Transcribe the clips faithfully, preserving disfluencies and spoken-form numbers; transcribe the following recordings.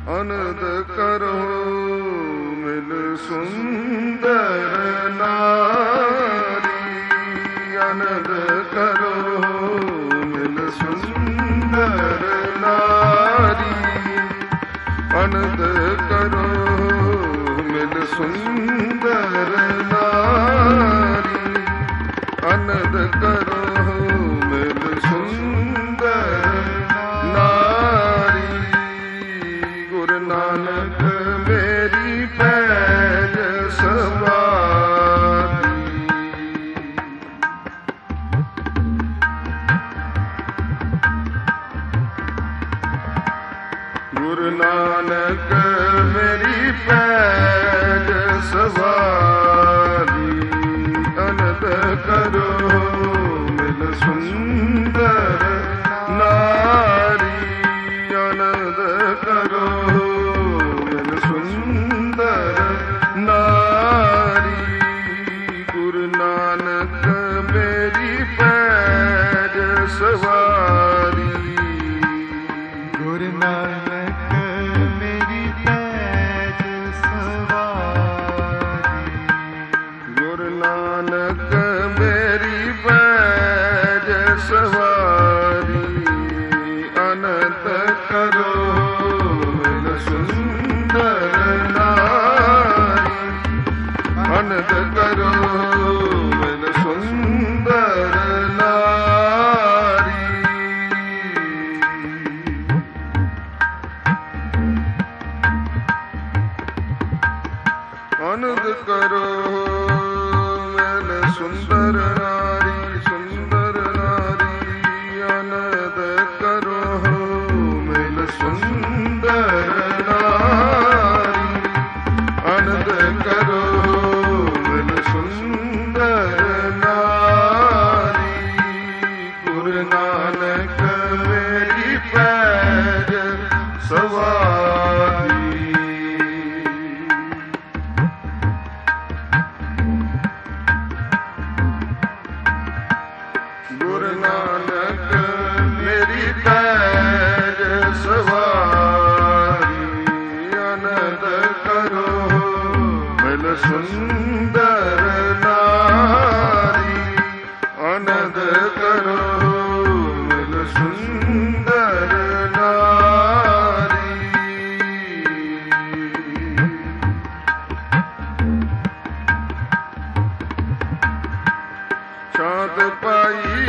ਅਨੰਦ ਕਰੋ ਮਿਲ ਸੁੰਦਰ ਨਾਰੀ, ਅਨੰਦ ਕਰੋ ਮਿਲ ਸੁੰਦਰ ਨਾਰੀ, ਅਨੰਦ ਕਰੋ ਮਿਲ ਸੁੰਦਰ ਨਾਰੀ, ਅਨੰਦ ਕਰੋ ਮਿਲ ਸੁੰਦਰ ਨਾਰੀ। ਗੁਰੂ ਨਾਨਕ ਮੇਰੀ ਪੈਜ ਸਵਾਰੀ, ਗੁਰੂ ਨਾਨਕ ਮੇਰੀ ਪੈਜ ਸਵਾਰੀ, ਅਨੰਦ ਕਰੋ ਮਿਲ ਸੁੰਦਰ ਨਾਰੀ, ਅਨੰਦ ਕਰੋ ਮਿਲ ਸੁੰਦਰ ਨਾਰੀ। ਗੁਰੂ ਨਾਨਕ ਮੇਰੀ ਪੈਜ ਸਵਾਰੀ, ਗੁਰੂ ਨਾਨਕ ਮੇਰੀ ਪੈਜ ਸਵਾਰੀ, ਗੁਰੂ ਨਾਨਕ ਮੇਰੀ ਪੈਜ ਸਵਾਰੀ, ਅਨੰਦ ਕਰੋ ਮਿਲ ਸੁੰਦਰ ਨਾਰੀ, ਅਨੰਦ ਕਰੋ ਮਿਲ ਸੁੰਦਰ ਨਾਰੀ। ਅਨੰਦ ਕਰੋ ਮਿਲ ਸੁੰਦਰ ਨਾਰੀ, ਸੁੰਦਰ ਨਾਰੀ, ਅਨੰਦ ਕਰੋ ਮਿਲ ਸੁੰਦਰ ਨਾਰੀ, ਅਨੰਦ ਕਰੋ ਮਿਲ ਸੁੰਦਰ ਨਾਰੀ। ਗੁਰੂ ਨਾਨਕ ਮੇਰੀ ਪੈਜ ਸਵਾਰੀ, ਗੁਰੂ ਨਾਨਕ ਮੇਰੀ ਪੈਜ ਸਵਾਰੀ, ਅਨੰਦ ਕਰੋ ਮਿਲ ਸੁੰਦਰ ਨਾਰੀ, ਅਨੰਦ ਕਰੋ ਮਿਲ ਸੁੰਦਰ ਨਾਰੀ। ਸ਼ਾਂਤ ਪਾਈ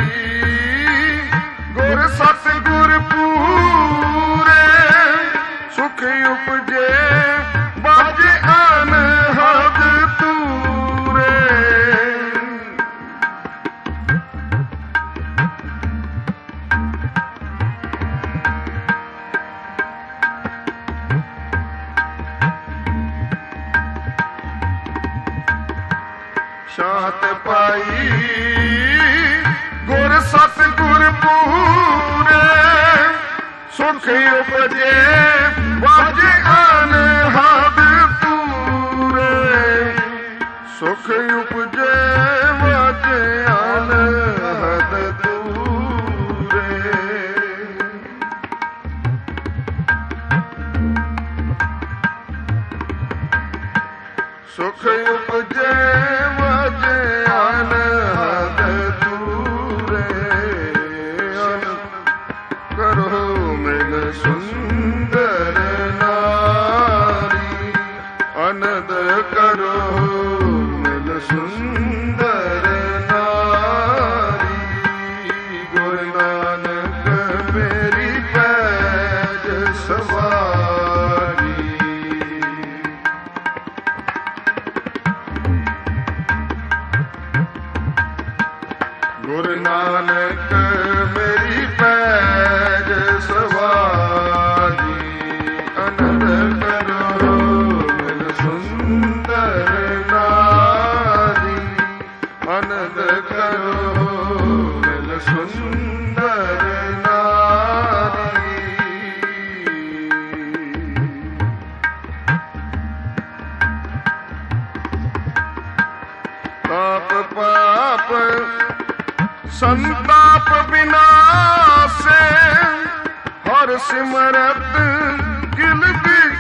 ਗੁਰ ਸਤਿਗੁਰ ਪੂਰੇ, ਸੁਖ ਉਪਜੇ ਬਾਜੇ ਅਨਹਦ ਤੂਰੇ। ਸ਼ਾਂਤ ਪਾਈ ਗੁਰ ਸਤਿਗੁਰ ਪੂਰੇ, ਸੁਖ ਉਪਜੇ ਬਾਜੇ ਅਨਹਦ ਤੂਰੇ, ਸੁਖ ਉਪਜੇ ਬਾਜੇ ਅਨਹਦ ਤੂਰੇ। ਸੁਖ ਉਪਜੇ ਬਾਜੇ ਅਨਹਦ ਤੂਰੇ, ਕਰੋ ਮਿਲ ਸੁੰਦਰ ਨਾਰੀ, ਅਨੰਦ ਕਰੋ ਮਿਲ ਸੁੰਦਰ ਨਾਰੀ। ਗੁਰੂ ਨਾਨਕ ਮੇਰੀ ਪੈਜ ਸਵਾਰੀ, ਗੁਰੂ ਨਾਨਕ ਮੇਰੀ ਪੈਜ ਸਵਾਰੀ, ਅਨੰਦ ਕਰੋ ਮਿਲ ਸੁੰਦਰ ਨਾਰੀ, ਅਨੰਦ ਕਰੋ ਮਿਲ ਸੁੰਦਰ ਨਾਰੀ। ਪਾਪ ਪਾਪ ਸੰਤਾਪ ਬਿਨਾਸੇ, ਹਰ ਸਿਮਰਤ ਕਿਲ ਬਿ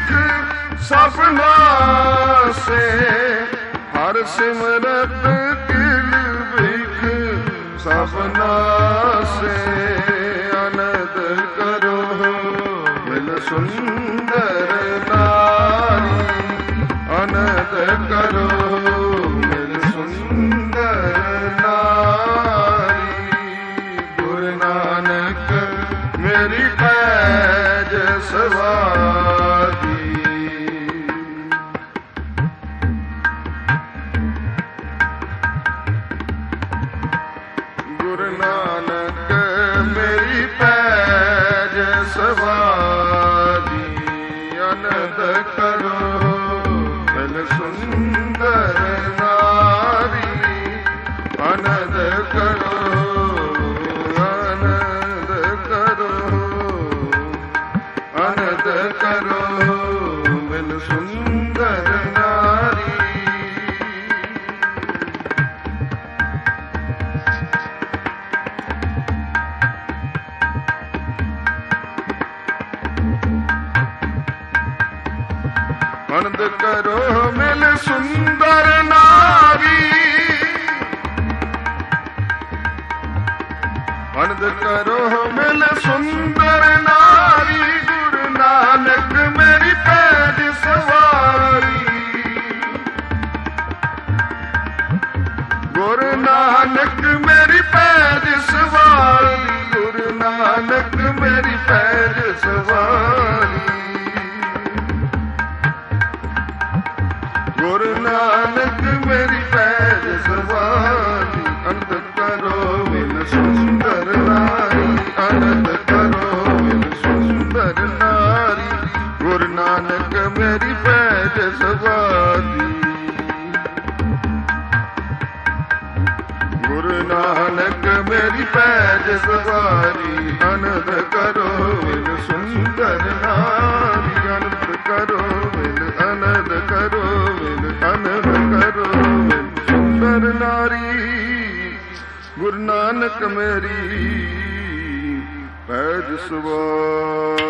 सपना से हर सिमरत किल बिख सपना से आनंद करो मिल सुंदर नारी आनंद करो मिल सुंदर नारी गुरु नानक मेरी पैज सवारी गुरु नानक मेरी पैज सवारी आनंद करो मिल सुंदर नारी आनंद करो आनंद करो आनंद करो मिल सुंदर नारी आनंद करो मिल सुंदर नारी आनंद करो मिल सुंदर नारी गुरु नानक मेरी पैज सवारी गुरु नानक मेरी पैज सवारी गुरु नानक मेरी पैज सवारी गुरु नानक मेरी पैज सवारी आनंद करो मिल सुंदर नारी आनंद करो मिल सुंदर नारी गुरु नानक मेरी पैज सवारी गुरु नानक मेरी पैज सवारी आनंद करो मिल सुंदर नारी आनंद करो मिल आनंद करो मिल आनंद करो मिल सुंदर नारी गुरु नानक मेरी पैज सवारी